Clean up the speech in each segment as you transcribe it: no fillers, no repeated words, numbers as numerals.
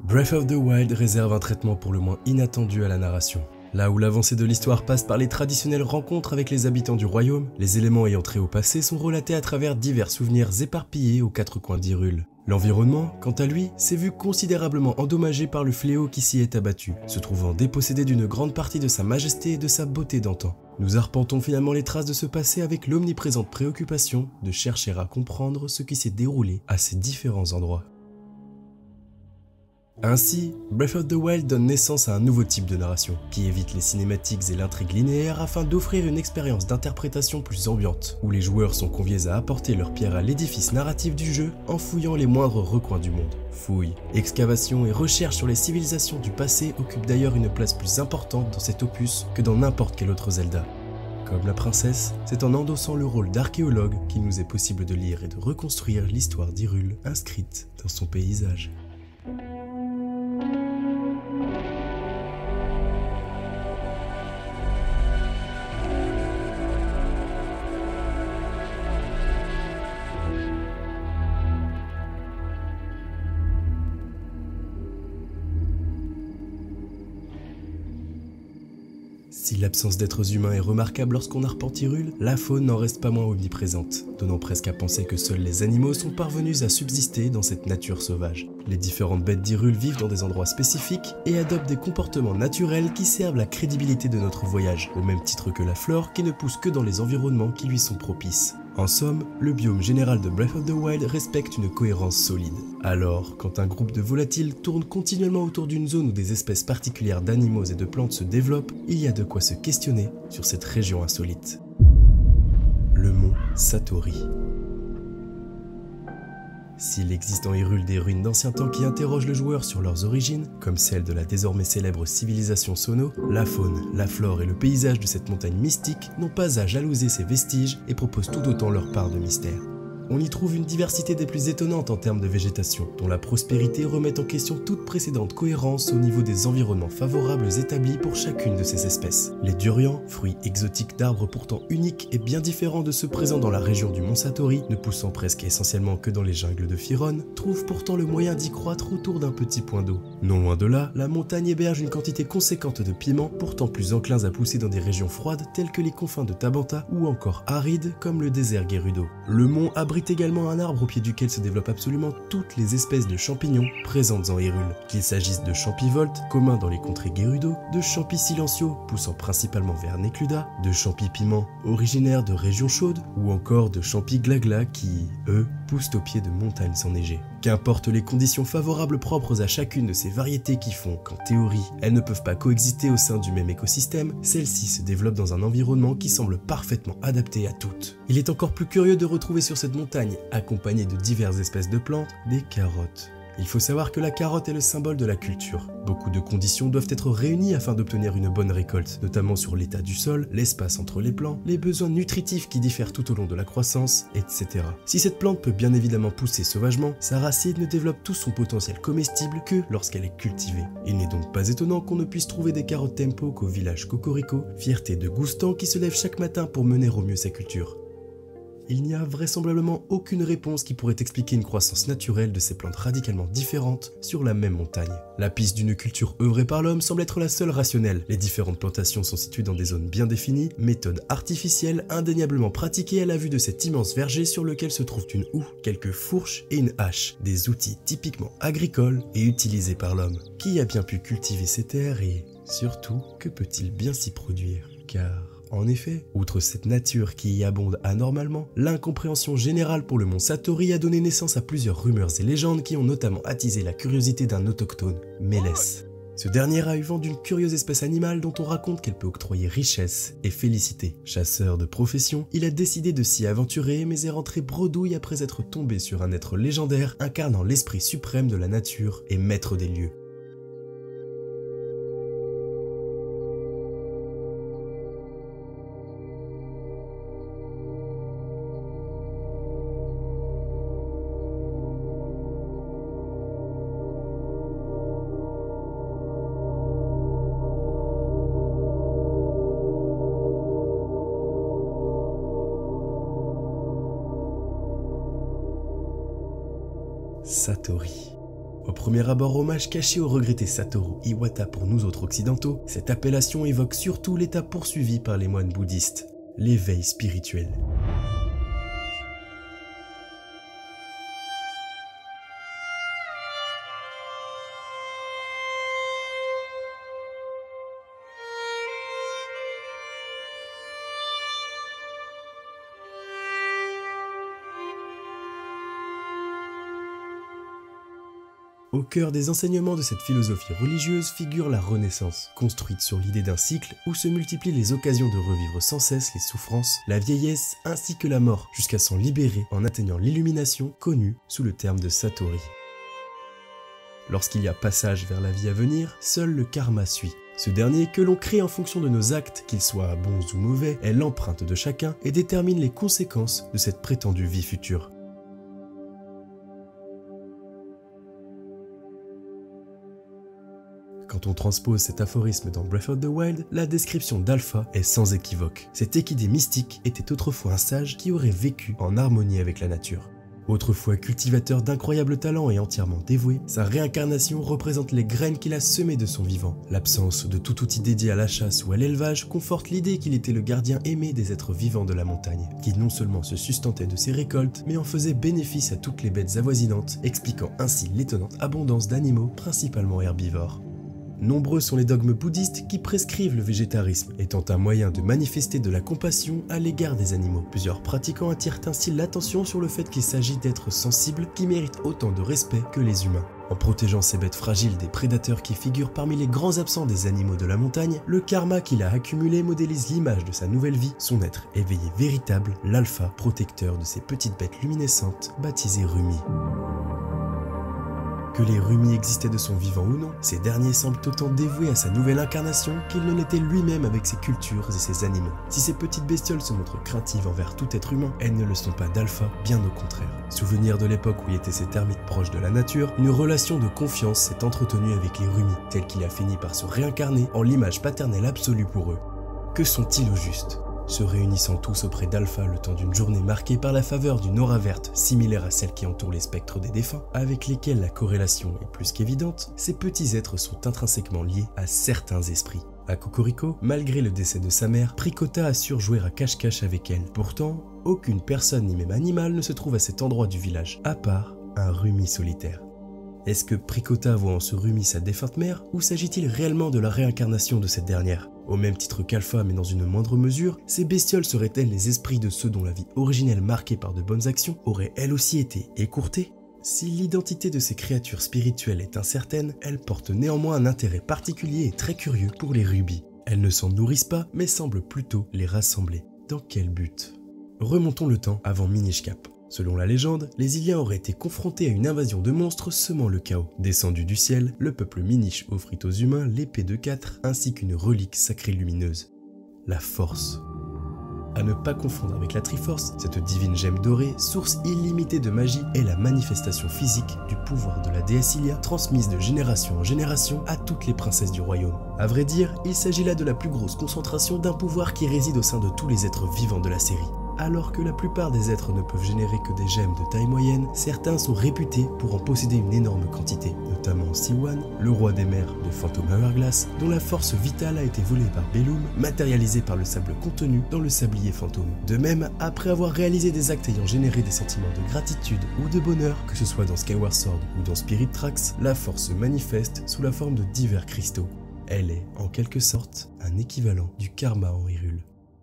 Breath of the Wild réserve un traitement pour le moins inattendu à la narration. Là où l'avancée de l'histoire passe par les traditionnelles rencontres avec les habitants du royaume, les éléments ayant trait au passé sont relatés à travers divers souvenirs éparpillés aux quatre coins d'Hyrule. L'environnement, quant à lui, s'est vu considérablement endommagé par le fléau qui s'y est abattu, se trouvant dépossédé d'une grande partie de sa majesté et de sa beauté d'antan. Nous arpentons finalement les traces de ce passé avec l'omniprésente préoccupation de chercher à comprendre ce qui s'est déroulé à ces différents endroits. Ainsi, Breath of the Wild donne naissance à un nouveau type de narration, qui évite les cinématiques et l'intrigue linéaire afin d'offrir une expérience d'interprétation plus ambiante, où les joueurs sont conviés à apporter leur pierre à l'édifice narratif du jeu en fouillant les moindres recoins du monde. Fouilles, excavations et recherches sur les civilisations du passé occupent d'ailleurs une place plus importante dans cet opus que dans n'importe quel autre Zelda. Comme la princesse, c'est en endossant le rôle d'archéologue qu'il nous est possible de lire et de reconstruire l'histoire d'Hyrule inscrite dans son paysage. Si l'absence d'êtres humains est remarquable lorsqu'on arpente Hyrule, la faune n'en reste pas moins omniprésente, donnant presque à penser que seuls les animaux sont parvenus à subsister dans cette nature sauvage. Les différentes bêtes d'Hyrule vivent dans des endroits spécifiques et adoptent des comportements naturels qui servent la crédibilité de notre voyage, au même titre que la flore qui ne pousse que dans les environnements qui lui sont propices. En somme, le biome général de Breath of the Wild respecte une cohérence solide. Alors, quand un groupe de volatiles tourne continuellement autour d'une zone où des espèces particulières d'animaux et de plantes se développent, il y a de quoi se questionner sur cette région insolite. Le mont Satori. S'il existe en Hyrule des ruines d'anciens temps qui interrogent le joueur sur leurs origines, comme celle de la désormais célèbre civilisation Sono, la faune, la flore et le paysage de cette montagne mystique n'ont pas à jalouser ces vestiges et proposent tout autant leur part de mystère. On y trouve une diversité des plus étonnantes en termes de végétation, dont la prospérité remet en question toute précédente cohérence au niveau des environnements favorables établis pour chacune de ces espèces. Les durians, fruits exotiques d'arbres pourtant uniques et bien différents de ceux présents dans la région du mont Satori, ne poussant presque essentiellement que dans les jungles de Firon, trouvent pourtant le moyen d'y croître autour d'un petit point d'eau. Non loin de là, la montagne héberge une quantité conséquente de piments, pourtant plus enclins à pousser dans des régions froides telles que les confins de Tabanta ou encore arides comme le désert Gerudo. Le mont abrite également un arbre au pied duquel se développent absolument toutes les espèces de champignons présentes en Hyrule, qu'il s'agisse de champivoltes, communs dans les contrées Gerudo, de champis silenciaux, poussant principalement vers Necluda, de champis piments, originaires de régions chaudes, ou encore de champis glagla qui, eux, poussent au pied de montagnes enneigées. Qu'importe les conditions favorables propres à chacune de ces variétés qui font qu'en théorie, elles ne peuvent pas coexister au sein du même écosystème, celles-ci se développent dans un environnement qui semble parfaitement adapté à toutes. Il est encore plus curieux de retrouver sur cette montagne, accompagnée de diverses espèces de plantes, des carottes. Il faut savoir que la carotte est le symbole de la culture. Beaucoup de conditions doivent être réunies afin d'obtenir une bonne récolte, notamment sur l'état du sol, l'espace entre les plants, les besoins nutritifs qui diffèrent tout au long de la croissance, etc. Si cette plante peut bien évidemment pousser sauvagement, sa racine ne développe tout son potentiel comestible que lorsqu'elle est cultivée. Il n'est donc pas étonnant qu'on ne puisse trouver des carottes tempo qu'au village Cocorico, fierté de Goustan qui se lève chaque matin pour mener au mieux sa culture. Il n'y a vraisemblablement aucune réponse qui pourrait expliquer une croissance naturelle de ces plantes radicalement différentes sur la même montagne. La piste d'une culture œuvrée par l'homme semble être la seule rationnelle. Les différentes plantations sont situées dans des zones bien définies, méthode artificielle indéniablement pratiquée à la vue de cet immense verger sur lequel se trouvent une houe, quelques fourches et une hache, des outils typiquement agricoles et utilisés par l'homme. Qui a bien pu cultiver ces terres et, surtout, que peut-il bien s'y produire? Car... en effet, outre cette nature qui y abonde anormalement, l'incompréhension générale pour le mont Satori a donné naissance à plusieurs rumeurs et légendes qui ont notamment attisé la curiosité d'un autochtone, Mélès. Ce dernier a eu vent d'une curieuse espèce animale dont on raconte qu'elle peut octroyer richesse et félicité. Chasseur de profession, il a décidé de s'y aventurer mais est rentré bredouille après être tombé sur un être légendaire incarnant l'esprit suprême de la nature et maître des lieux. Satori. Au premier abord, hommage caché au regretté Satoru Iwata pour nous autres occidentaux, cette appellation évoque surtout l'état poursuivi par les moines bouddhistes, l'éveil spirituel. Au cœur des enseignements de cette philosophie religieuse figure la Renaissance, construite sur l'idée d'un cycle où se multiplient les occasions de revivre sans cesse les souffrances, la vieillesse ainsi que la mort, jusqu'à s'en libérer en atteignant l'illumination connue sous le terme de Satori. Lorsqu'il y a passage vers la vie à venir, seul le karma suit. Ce dernier, que l'on crée en fonction de nos actes, qu'ils soient bons ou mauvais, est l'empreinte de chacun et détermine les conséquences de cette prétendue vie future. Quand on transpose cet aphorisme dans Breath of the Wild, la description d'Alpha est sans équivoque. Cet équidé mystique était autrefois un sage qui aurait vécu en harmonie avec la nature. Autrefois cultivateur d'incroyables talents et entièrement dévoué, sa réincarnation représente les graines qu'il a semées de son vivant. L'absence de tout outil dédié à la chasse ou à l'élevage conforte l'idée qu'il était le gardien aimé des êtres vivants de la montagne, qui non seulement se sustentait de ses récoltes, mais en faisait bénéfice à toutes les bêtes avoisinantes, expliquant ainsi l'étonnante abondance d'animaux, principalement herbivores. Nombreux sont les dogmes bouddhistes qui prescrivent le végétarisme, étant un moyen de manifester de la compassion à l'égard des animaux. Plusieurs pratiquants attirent ainsi l'attention sur le fait qu'il s'agit d'êtres sensibles qui méritent autant de respect que les humains. En protégeant ces bêtes fragiles des prédateurs qui figurent parmi les grands absents des animaux de la montagne, le karma qu'il a accumulé modélise l'image de sa nouvelle vie, son être éveillé véritable, l'alpha, protecteur de ces petites bêtes luminescentes, baptisées Rumi. Que les Rumi existaient de son vivant ou non, ces derniers semblent autant dévoués à sa nouvelle incarnation qu'il ne l'était lui-même avec ses cultures et ses animaux. Si ces petites bestioles se montrent craintives envers tout être humain, elles ne le sont pas d'Alpha, bien au contraire. Souvenir de l'époque où il était cet ermite proche de la nature, une relation de confiance s'est entretenue avec les Rumi, tel qu'il a fini par se réincarner en l'image paternelle absolue pour eux. Que sont-ils au juste ? Se réunissant tous auprès d'Alpha le temps d'une journée marquée par la faveur d'une aura verte similaire à celle qui entoure les spectres des défunts, avec lesquels la corrélation est plus qu'évidente, ces petits êtres sont intrinsèquement liés à certains esprits. À Cocorico, malgré le décès de sa mère, Pricota assure jouer à cache-cache avec elle. Pourtant, aucune personne ni même animal ne se trouve à cet endroit du village, à part un Rumi solitaire. Est-ce que Pricota voit en ce Rumi sa défunte mère, ou s'agit-il réellement de la réincarnation de cette dernière ? Au même titre qu'Alpha, mais dans une moindre mesure, ces bestioles seraient-elles les esprits de ceux dont la vie originelle marquée par de bonnes actions aurait elle aussi été écourtée ? Si l'identité de ces créatures spirituelles est incertaine, elles portent néanmoins un intérêt particulier et très curieux pour les rubis. Elles ne s'en nourrissent pas, mais semblent plutôt les rassembler. Dans quel but ? Remontons le temps avant Minish Cap. Selon la légende, les Iliens auraient été confrontés à une invasion de monstres semant le chaos. Descendu du ciel, le peuple Minish offrit aux humains l'épée de 4 ainsi qu'une relique sacrée lumineuse, la Force. À ne pas confondre avec la Triforce, cette divine gemme dorée, source illimitée de magie, est la manifestation physique du pouvoir de la déesse Ilia, transmise de génération en génération à toutes les princesses du royaume. À vrai dire, il s'agit là de la plus grosse concentration d'un pouvoir qui réside au sein de tous les êtres vivants de la série. Alors que la plupart des êtres ne peuvent générer que des gemmes de taille moyenne, certains sont réputés pour en posséder une énorme quantité, notamment Siwan, le roi des mers de Phantom Hourglass, dont la force vitale a été volée par Bellum, matérialisée par le sable contenu dans le sablier fantôme. De même, après avoir réalisé des actes ayant généré des sentiments de gratitude ou de bonheur, que ce soit dans Skyward Sword ou dans Spirit Tracks, la force se manifeste sous la forme de divers cristaux. Elle est, en quelque sorte, un équivalent du karma en Hyrule.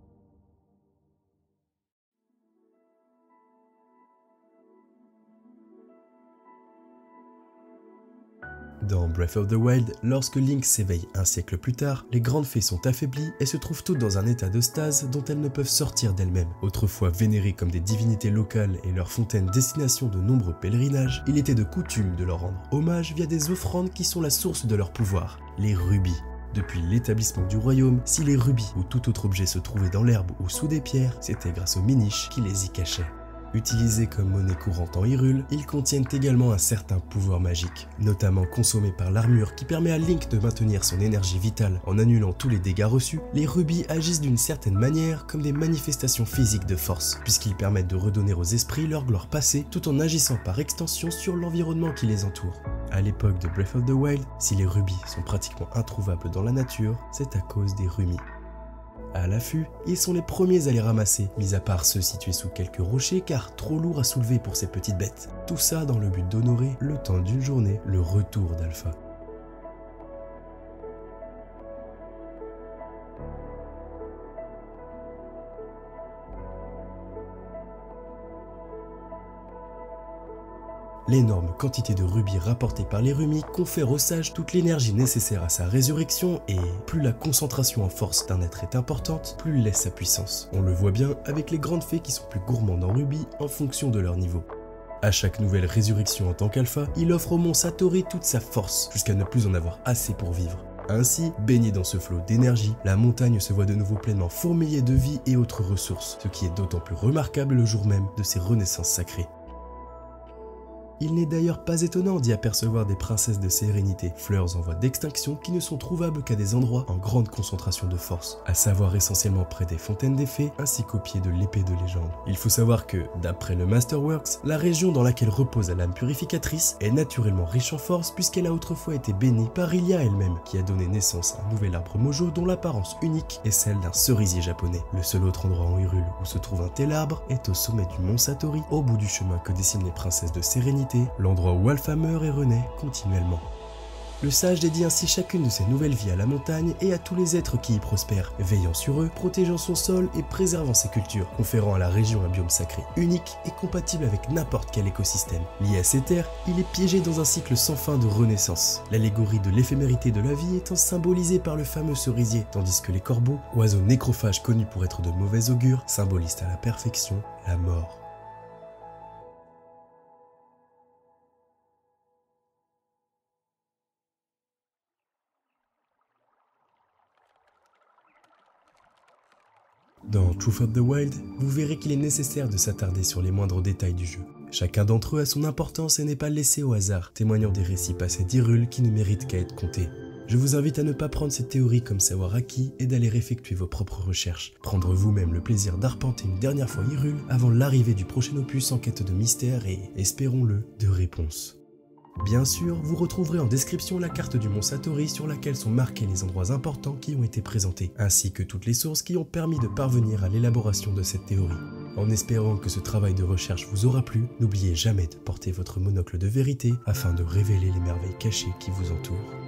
Dans Breath of the Wild, lorsque Link s'éveille un siècle plus tard, les grandes fées sont affaiblies et se trouvent toutes dans un état de stase dont elles ne peuvent sortir d'elles-mêmes. Autrefois vénérées comme des divinités locales et leur fontaine destination de nombreux pèlerinages, il était de coutume de leur rendre hommage via des offrandes qui sont la source de leur pouvoir, les rubis. Depuis l'établissement du royaume, si les rubis ou tout autre objet se trouvait dans l'herbe ou sous des pierres, c'était grâce aux Minish qui les y cachaient. Utilisés comme monnaie courante en Hyrule, ils contiennent également un certain pouvoir magique, notamment consommé par l'armure qui permet à Link de maintenir son énergie vitale en annulant tous les dégâts reçus. Les rubis agissent d'une certaine manière comme des manifestations physiques de force, puisqu'ils permettent de redonner aux esprits leur gloire passée tout en agissant par extension sur l'environnement qui les entoure. À l'époque de Breath of the Wild, si les rubis sont pratiquement introuvables dans la nature, c'est à cause des Rumi. À l'affût, ils sont les premiers à les ramasser, mis à part ceux situés sous quelques rochers car trop lourds à soulever pour ces petites bêtes. Tout ça dans le but d'honorer, le temps d'une journée, le retour d'Alpha. L'énorme quantité de rubis rapportés par les Rumi confère au sage toute l'énergie nécessaire à sa résurrection et plus la concentration en force d'un être est importante, plus il laisse sa puissance. On le voit bien avec les grandes fées qui sont plus gourmandes en rubis en fonction de leur niveau. À chaque nouvelle résurrection en tant qu'alpha, il offre au mont Satori toute sa force jusqu'à ne plus en avoir assez pour vivre. Ainsi, baigné dans ce flot d'énergie, la montagne se voit de nouveau pleinement fourmillée de vie et autres ressources, ce qui est d'autant plus remarquable le jour même de ses renaissances sacrées. Il n'est d'ailleurs pas étonnant d'y apercevoir des princesses de sérénité, fleurs en voie d'extinction qui ne sont trouvables qu'à des endroits en grande concentration de force, à savoir essentiellement près des fontaines des fées ainsi qu'au pied de l'épée de légende. Il faut savoir que, d'après le Masterworks, la région dans laquelle repose la lame purificatrice est naturellement riche en force puisqu'elle a autrefois été bénie par Hylia elle-même, qui a donné naissance à un nouvel arbre Mojo dont l'apparence unique est celle d'un cerisier japonais. Le seul autre endroit en Hyrule où se trouve un tel arbre est au sommet du mont Satori, au bout du chemin que dessinent les princesses de sérénité, l'endroit où Alpha meurt et renaît continuellement. Le sage dédie ainsi chacune de ses nouvelles vies à la montagne et à tous les êtres qui y prospèrent, veillant sur eux, protégeant son sol et préservant ses cultures, conférant à la région un biome sacré, unique et compatible avec n'importe quel écosystème. Lié à ces terres, il est piégé dans un cycle sans fin de renaissance, l'allégorie de l'éphémérité de la vie étant symbolisée par le fameux cerisier, tandis que les corbeaux, oiseaux nécrophages connus pour être de mauvais augure, symbolisent à la perfection la mort. Dans Truth of the Wild, vous verrez qu'il est nécessaire de s'attarder sur les moindres détails du jeu. Chacun d'entre eux a son importance et n'est pas laissé au hasard, témoignant des récits passés d'Hyrule qui ne méritent qu'à être comptés. Je vous invite à ne pas prendre ces théories comme savoir acquis et d'aller effectuer vos propres recherches. Prendre vous-même le plaisir d'arpenter une dernière fois Hyrule avant l'arrivée du prochain opus en quête de mystère et, espérons-le, de réponses. Bien sûr, vous retrouverez en description la carte du mont Satori sur laquelle sont marqués les endroits importants qui ont été présentés, ainsi que toutes les sources qui ont permis de parvenir à l'élaboration de cette théorie. En espérant que ce travail de recherche vous aura plu, n'oubliez jamais de porter votre monocle de vérité afin de révéler les merveilles cachées qui vous entourent.